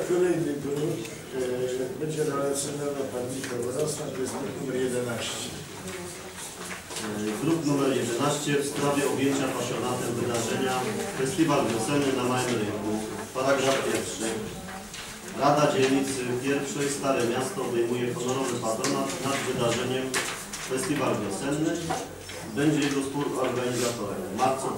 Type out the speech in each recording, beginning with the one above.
Kolejny grup będzie relacjonował pan Michał Rosnak, to jest numer 11. Druk numer 11 w sprawie objęcia pasjonatem wydarzenia Festiwal Wiosenny na Małym Rynku. Paragraf pierwszy. Rada Dzielnicy Pierwszej Stare Miasto obejmuje honorowy patronat nad wydarzeniem Festiwal Wiosenny. Będzie jego współorganizatorem. Marcu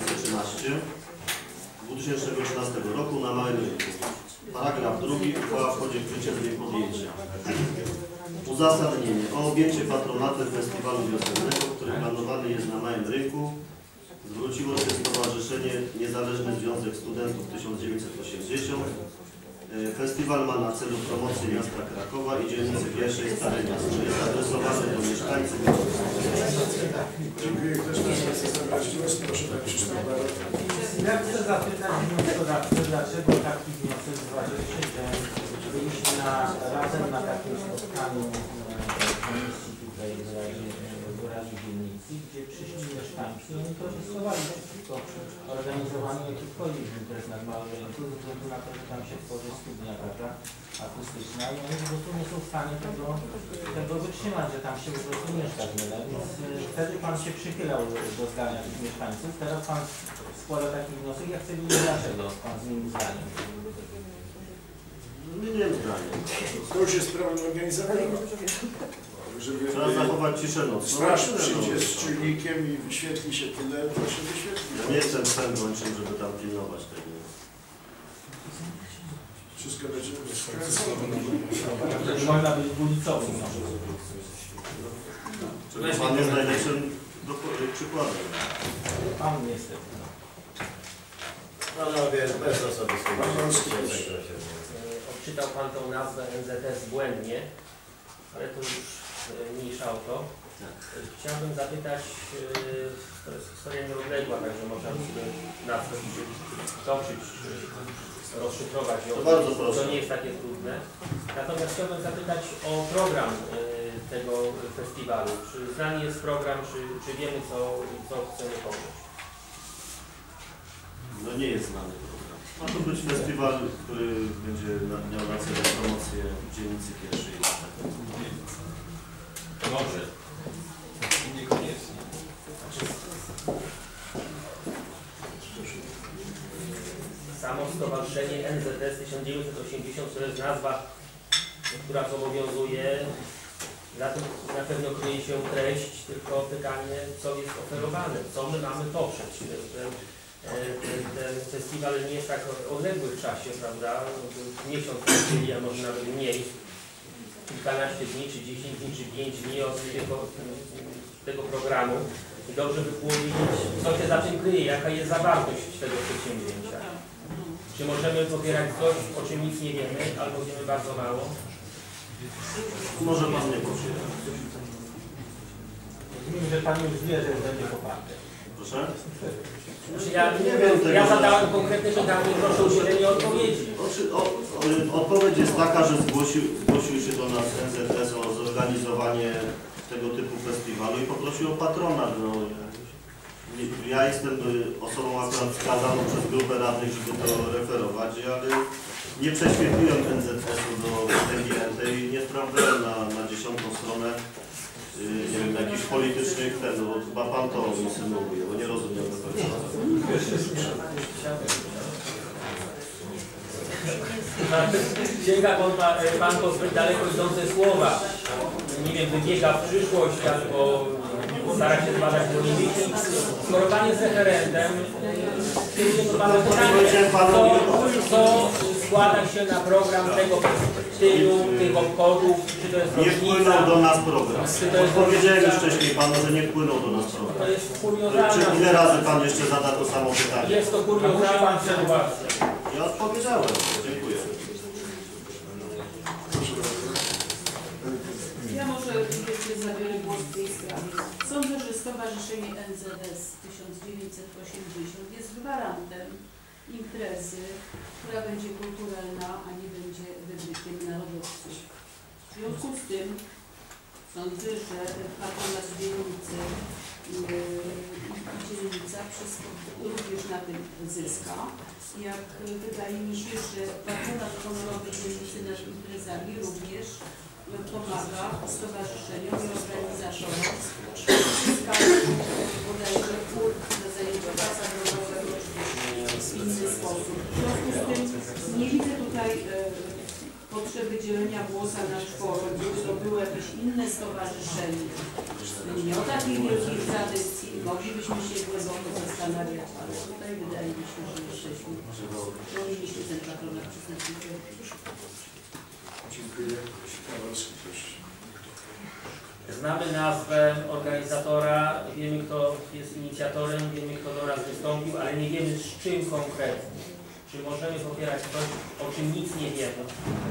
2013 roku na Małym Rynku. Paragraf drugi. Uchwała wchodzi w życie z dniem podjęcia. Uzasadnienie. O objęcie patronatem Festiwalu Wiosennego, który planowany jest na Małym Rynku, zwróciło się Stowarzyszenie Niezależny Związek Studentów 1980. Festiwal ma na celu promocję miasta Krakowa i dzielnicy pierwszej Stare Miasto. Jest adresowany do mieszkańców. Dziękuję. Ktoś nas chce zabrać głos? Proszę Pan Krzysztof Barot. Ja chcę zapytać wnioskodawcę, dlaczego taki wniosek zważyliście, że byliśmy razem na takim spotkaniu komisji tutaj w Radzie Dzielnicy, gdzie przyszli mieszkańcy i oni protestowali przeciwko organizowaniu jakichkolwiek imprez nad Małym Rynku, ze względu na to, że tam się tworzy studnia taka akustyczna i oni po prostu nie są w stanie tego wytrzymać, że tam się po prostu mieszka wiele, więc wtedy Pan się przychylał do zdania tych mieszkańców, teraz Pan składa taki wniosek, ja chcę wiedzieć, dlaczego Pan zmienił zdanie. Zmieniłem zdanie. To już jest problem organizatora. Trzeba zachować ciszę nocną. Straż przyjdzie z czujnikiem i wyświetli się tyle, to się wyświetli. Ja nie jestem psem gończym, żeby tam pilnować tego. Wszystko będzie skręcone. Można być ulicowym. Pan jest najlepszym przykładem. Pan niestety. Panowie, bez osobistego. Odczytał Pan tą nazwę NZS błędnie, ale to już mniejsza o to. Chciałbym zapytać, to jest historia nieodległa, także można by nazwę toczyć, rozszyfrować ją. To nie jest takie trudne. Natomiast chciałbym zapytać o program tego festiwalu. Czy znany jest program, czy wiemy, co chcemy poprzeć? No nie jest znany program. Ma to być festiwal, który będzie miał na celu promocję dzielnicy pierwszej. Dobrze. Niekoniecznie. Samo Stowarzyszenie NZS 1980 to jest nazwa, która zobowiązuje. Na tym na pewno kryje się treść, tylko pytanie, co jest oferowane, co my mamy poprzeć. Ten festiwal nie jest tak odległy w czasie, prawda? Miesiąc, a może nawet mniej. Kilkanaście dni, czy 10 dni, czy 5 dni od tego programu. I dobrze by było wiedzieć, co się za tym kryje, jaka jest zawartość tego przedsięwzięcia. Czy możemy popierać coś, o czym nic nie wiemy, albo wiemy bardzo mało? Może Pan nie popiera. Rozumiem, że Pan już wie, że będzie poparty. Proszę? Znaczy ja zadałem konkretne pytanie, proszę o udzielenie odpowiedzi. Odpowiedź jest taka, że zgłosił się do nas NZS o zorganizowanie tego typu festiwalu i poprosił o patronat. No, ja jestem osobą akurat wskazaną przez grupę radnych, żeby to referować, ale nie prześwietliłem NZS-u do TGNT i nie sprawdzałem na 10. stronę nie wiem, jakichś politycznych no, chyba Pan to insynuuje, bo nie rozumiem do końca. Sięga Pan po zbyt daleko idące słowa. Nie wiem, wybiega w przyszłość albo stara się zbadać do niej. Skoro Pan jest referentem, co składa się na program tego stylu, tych obchodów, czy to jest nie wpłynął do nas program. Powiedziałem już wcześniej Panu, że nie wpłynął do nas program. To jest kuriozalna. Czy ile razy Pan jeszcze zada to samo pytanie? Jest to kuriozalna sytuacja. Ja odpowiedziałem. Dziękuję. Ja może jeszcze zabiorę głos w tej sprawie. Sądzę, że Stowarzyszenie NZS 1980 jest gwarantem imprezy, która będzie kulturalna, a nie będzie wybrykiem narodowców. W związku z tym sądzę, że patronat dzielnicy i dzielnica również na tym zyska. Jak wydaje mi się, że patronat honorowy pomaga stowarzyszeniom i organizatorom uzyskaniu bodajże ulg na zajęcia pasa drogowego w inny sposób. W związku z tym nie widzę tutaj potrzeby dzielenia włosa na czworo, gdyby to było jakieś inne stowarzyszenie. Nie o takiej wielkiej tradycji moglibyśmy się głęboko zastanawiać, ale tutaj wydaje mi się, że powinniśmy ten patronat przyznać. Dziękuję. Kowalski, proszę. Znamy nazwę organizatora, wiemy kto jest inicjatorem, wiemy kto do nas wystąpił, ale nie wiemy z czym konkretnie. Czy możemy popierać coś, o czym nic nie wiemy?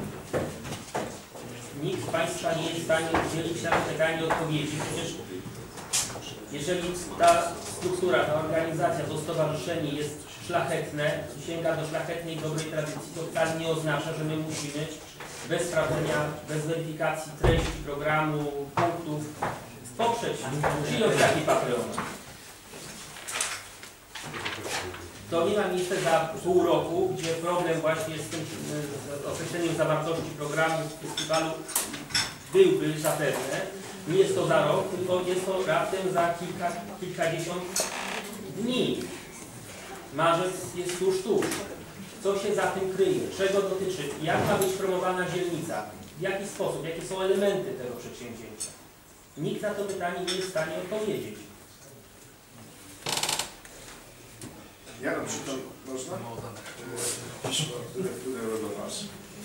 Nikt z Państwa nie jest w stanie udzielić na pytanie odpowiedzi. Przecież jeżeli ta struktura, ta organizacja, to stowarzyszenie jest szlachetne, sięga do szlachetnej, dobrej tradycji, to wcale nie oznacza, że my musimy bez sprawdzenia, bez weryfikacji treści programu, punktów poprzeć przyjąć taki patronat. To nie ma miejsca za pół roku, gdzie problem właśnie z tym z określeniem zawartości programu festiwalu byłby zapewne. Nie jest to za rok, tylko jest to raptem za kilkadziesiąt dni. Marzec jest tuż. Co się za tym kryje? Czego dotyczy? Jak ma być promowana dzielnica? W jaki sposób? Jakie są elementy tego przedsięwzięcia? Nikt na to pytanie nie jest w stanie odpowiedzieć. Ja na przykład, można? Piszło, które wpłynęło do nas.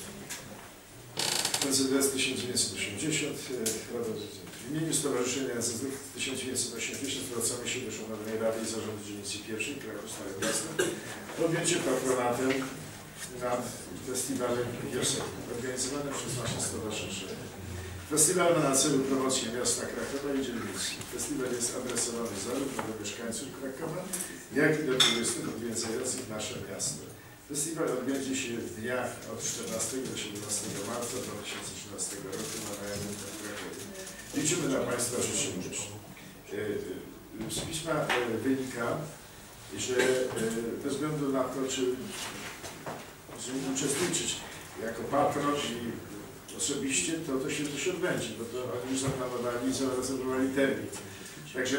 NZS 1980, w imieniu Stowarzyszenia NZS 1980 zwracamy się do Szanownej Rady i Zarządu Dzielnicy Pierwszej Kraków Stare Miasto o objęcie patronatem nad festiwalem wiosennym organizowanym przez nasze stowarzyszenie. Festiwal ma na celu promocję miasta Krakowa i dzielnicy. Festiwal jest adresowany zarówno do mieszkańców Krakowa, jak i do turystów odwiedzających nasze miasto. Festiwal odbędzie się w dniach od 14 do 17 marca 2013 roku na Majorce w Krakowie. Liczymy na Państwa życzliwość. Z pisma wynika, że bez względu na to, czy uczestniczyć jako patron i osobiście, to się też odbędzie, bo to oni zaplanowali i zarezerwowali termin. Także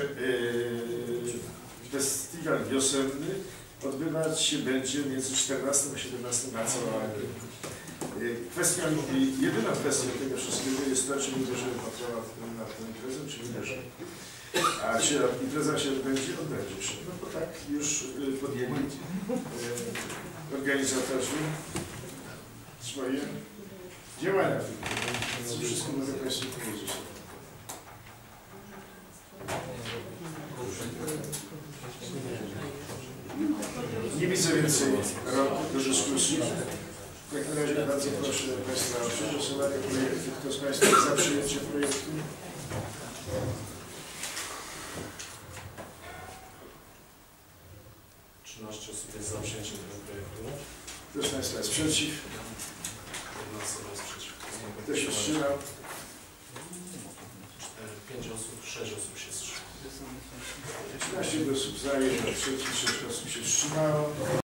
festiwal wiosenny odbywać się będzie między 14 a 17 marca. Kwestia, jedyna kwestia tego wszystkiego jest to, czy my bierzemy patronat nad tą imprezą, czy nie bierzemy. A czy impreza się odbędzie? Odbędzie się. No bo tak już podjęli organizatorzy swoje działania. Co wszystko mogę Państwu powiedzieć. Nie widzę więcej do dyskusji. W takim razie bardzo proszę Państwa o przegłosowanie projektu. Kto z Państwa jest za przyjęciem projektu? Osób jest za przyjęciem tego projektu. Kto z Państwa jest przeciw? 11 jest przeciw. Kto się wstrzymał? 5 osób, 6 osób się wstrzymało. 13 głosów za, 1 przeciw, 6 osób się wstrzymało.